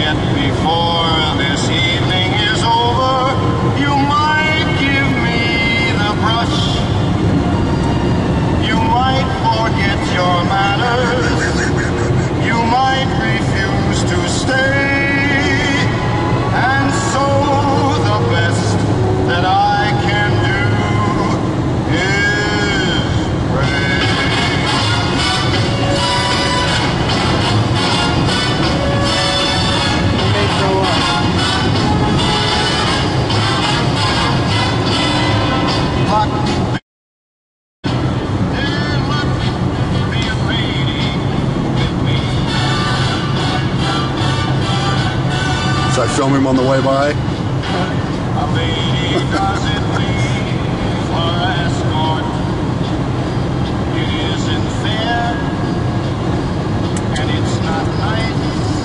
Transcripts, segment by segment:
Yet before this evening is over, you might give me the brush. You might forget your manners. You might refuse to stay. And so the best that I can do is pray. Should I film him on the way by? A lady doesn't leave for escort. It isn't fair, and it's not nice.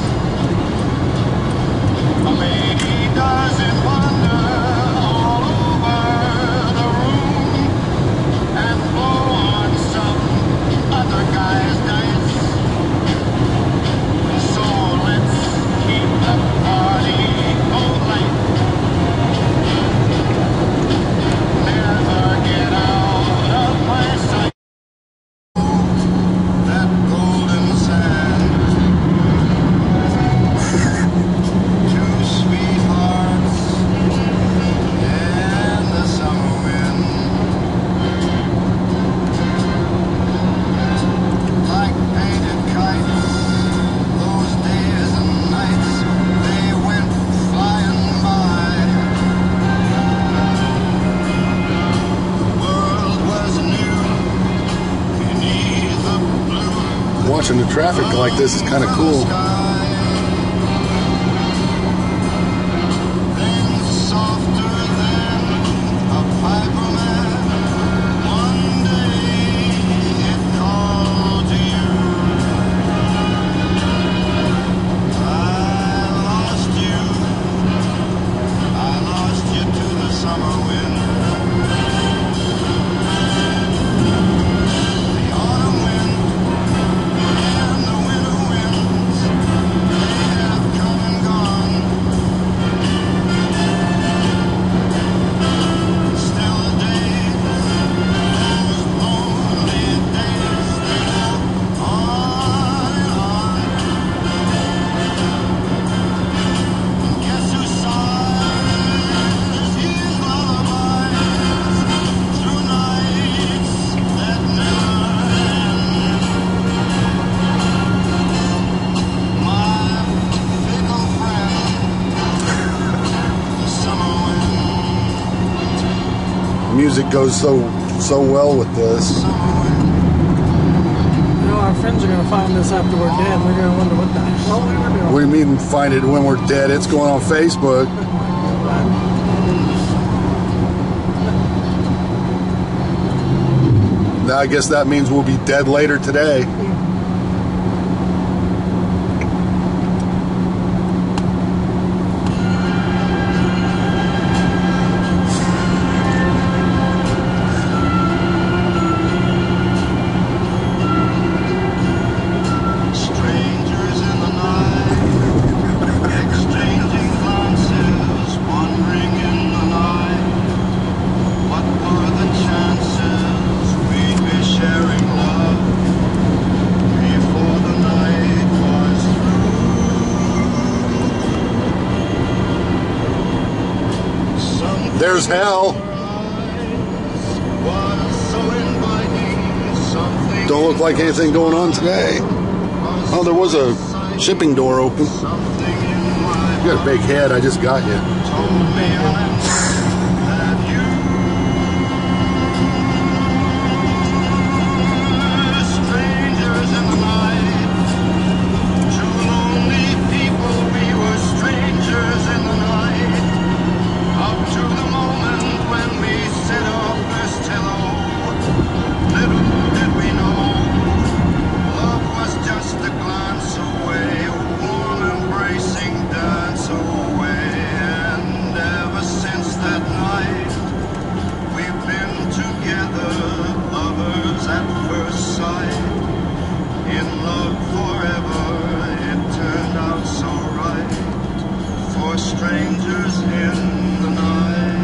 A lady doesn't wander all over the room and blow on some other guy's dice. So let's keep the party polite. Never get out of my sight. That golden sand. Two sweethearts and the summer wind. Like painted kites, those days and nights, they went flying by. The world was new beneath the blue Watching the traffic like this is kind of cool. sky. Things softer than a piper man. One day it called to you. I lost you to the summer wind. The autumn wind and the winter winds, they have come and gone. Still the days, those lonely days, they go on and on. Guess who sighs his lullabies through nights that never end? My fickle friend, the summer wind. Music goes so well with this. You know, our friends are going to find this after we're dead. They're going to wonder what the hell we were doing. What do you mean find it when we're dead? It's going on Facebook. Now I guess that means we'll be dead later today. Strangers in the night, exchanging glances, wandering in the night. What were the chances we'd be sharing love before the night was through? Something There's hell. was so inviting, something Don't look like anything going on today. Oh, there was a shipping door open. something in my You got a big head. I just got you. told me that you strangers in the night, two lonely people, we were strangers in the night, up to the moment when we said our first hello. Little did we know, love was just a glance away, a warm embracing dance away, and ever since strangers in the night.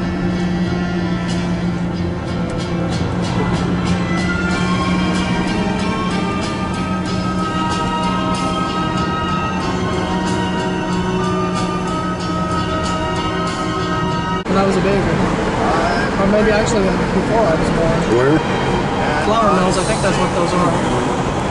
When I was a baby. Or maybe actually before I was born. Where? Flour mills, I think that's what those are.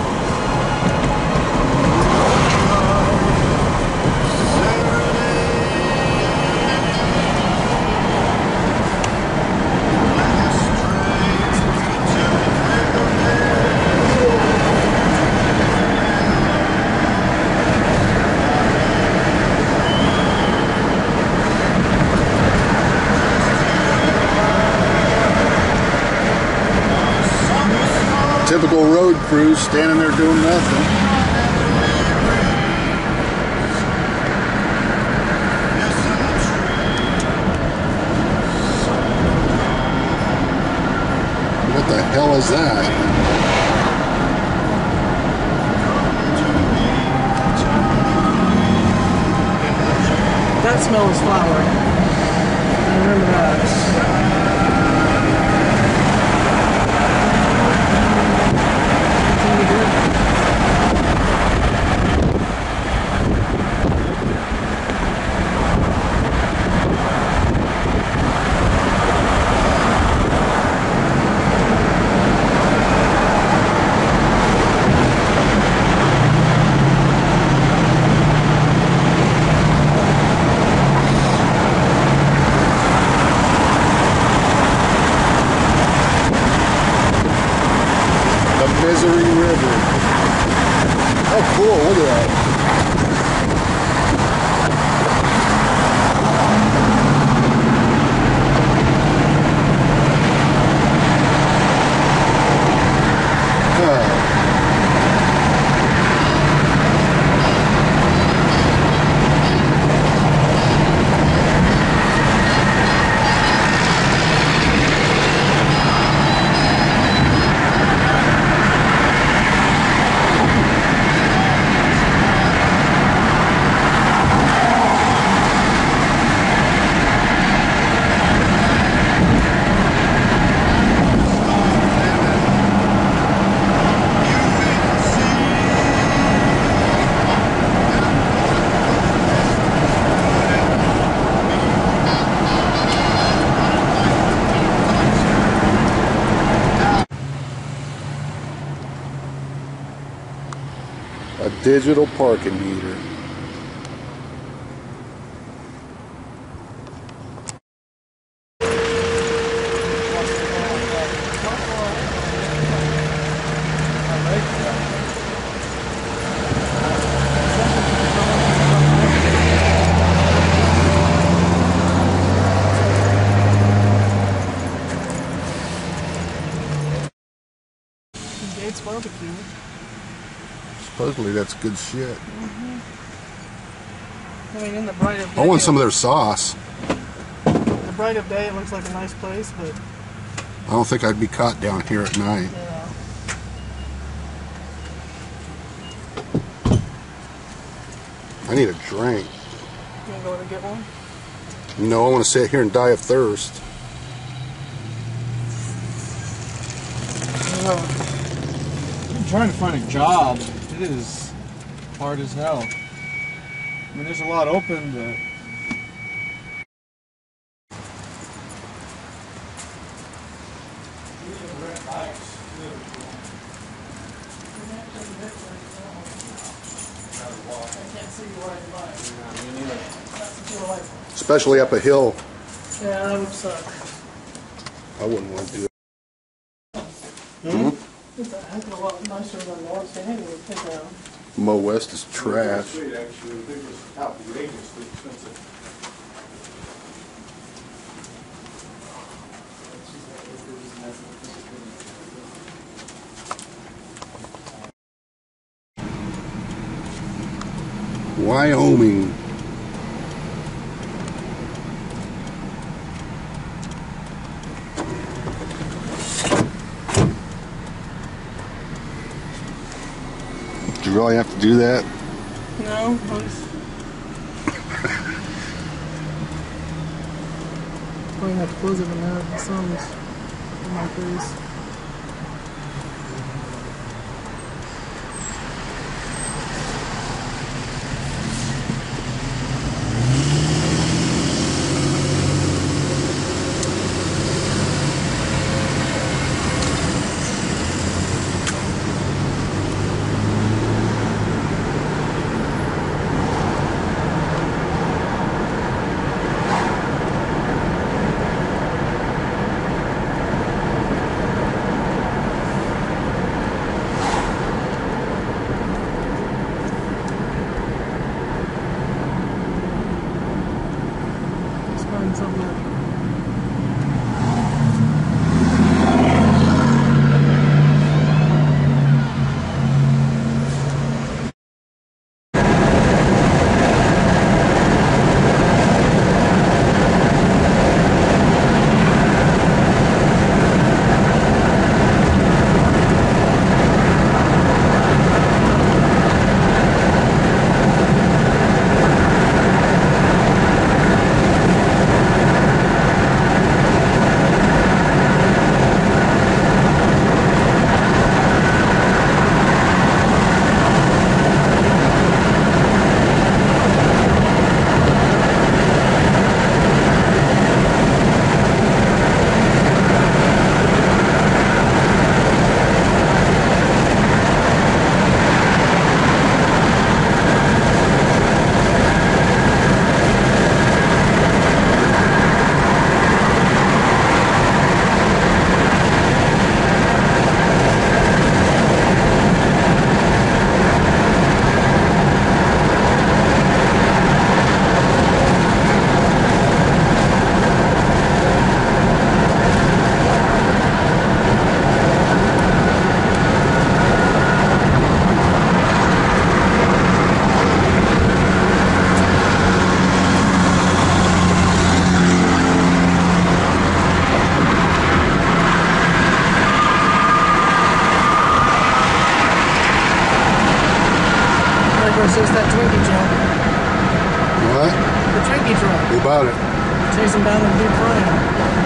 Typical road crew standing there doing nothing. What the hell is that? That smell is flour. I remember that. Misery River. Oh, cool. Look at that. A digital parking meter. Gates Barbecue. Supposedly that's good shit. I mean, in the bright of day. I want some of their sauce. The bright of day, it looks like a nice place, but I don't think I'd be caught down here at night. yeah. I need a drink. You gonna go to get one? No, I want to sit here and die of thirst. I'm trying to find a job. It is hard as hell. I mean, there's a lot open, but Especially up a hill. Yeah, that would suck. I wouldn't want to do it. It's a heck of a lot nicer than North Standing, you would think around. Mo West is trash. actually, I think it was outrageously expensive. Wyoming. Did you really have to do that? No, I was Probably have to close it when the sun's in my face. Something like versus that Twinkie truck. What? The Twinkie truck. Who bought it? Chasing down the deep frame.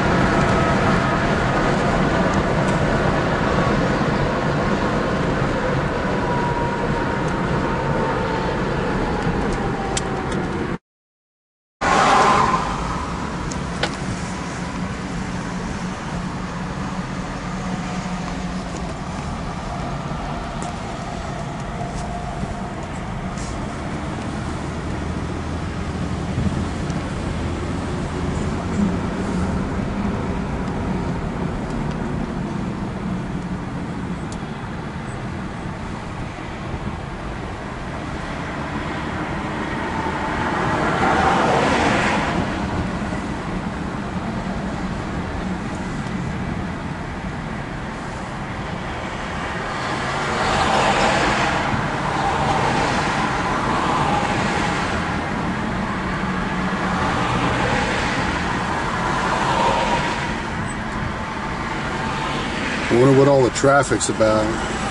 I wonder what all the traffic's about.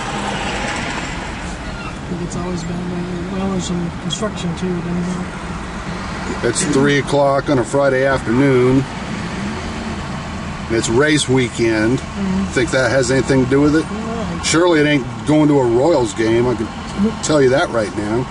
I think it's always been, well, there's some construction too, doesn't it? It's 3 o'clock on a Friday afternoon. And it's race weekend. Think that has anything to do with it? No. Surely it ain't going to a Royals game. I can tell you that right now.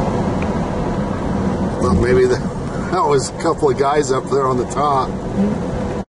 Maybe that was a couple of guys up there on the top.